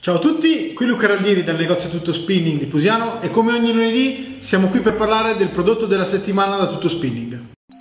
Ciao a tutti, qui Luca Raldieri dal negozio Tutto Spinning di Pusiano e come ogni lunedì siamo qui per parlare del prodotto della settimana da Tutto Spinning.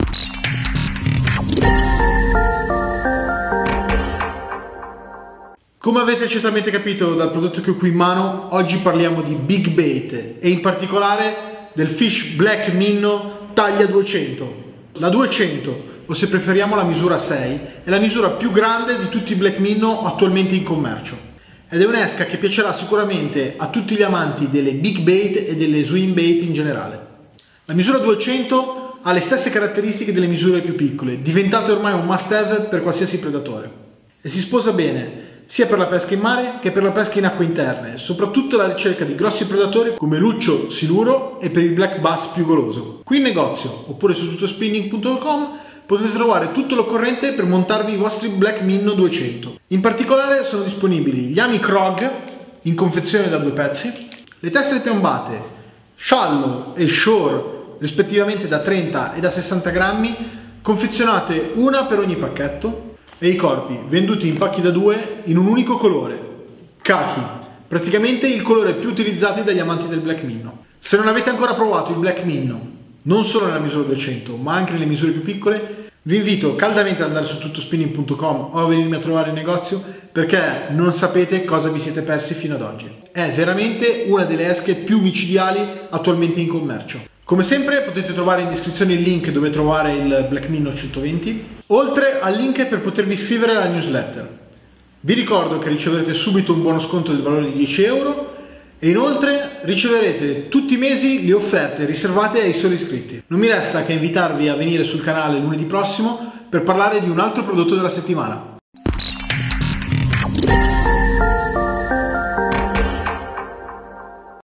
Come avete certamente capito dal prodotto che ho qui in mano, oggi parliamo di Big Bait e in particolare del Fish Black Minnow taglia 200. La 200, o se preferiamo la misura 6, è la misura più grande di tutti i Black Minnow attualmente in commercio. Ed è un'esca che piacerà sicuramente a tutti gli amanti delle big bait e delle swim bait in generale. La misura 200 ha le stesse caratteristiche delle misure più piccole, diventate ormai un must have per qualsiasi predatore. E si sposa bene sia per la pesca in mare che per la pesca in acque interne, soprattutto alla ricerca di grossi predatori come luccio, siluro e per il black bass più goloso. Qui in negozio oppure su tuttospinning.com potete trovare tutto l'occorrente per montarvi i vostri Black Minnow 200. In particolare sono disponibili gli ami Krog in confezione da 2 pezzi, le teste piombate Shallow e Shore rispettivamente da 30 e da 60 grammi, confezionate una per ogni pacchetto, e i corpi venduti in pacchi da 2 in un unico colore, khaki, praticamente il colore più utilizzato dagli amanti del Black Minnow. Se non avete ancora provato il Black Minnow, non solo nella misura 200 ma anche nelle misure più piccole, vi invito caldamente ad andare su tuttospinning.com o a venirmi a trovare in negozio, perché non sapete cosa vi siete persi fino ad oggi. È veramente una delle esche più micidiali attualmente in commercio. Come sempre potete trovare in descrizione il link dove trovare il Black Minnow 120, oltre al link per potervi iscrivere alla newsletter. Vi ricordo che riceverete subito un buono sconto del valore di 10 euro e inoltre riceverete tutti i mesi le offerte riservate ai soli iscritti. Non mi resta che invitarvi a venire sul canale lunedì prossimo per parlare di un altro prodotto della settimana.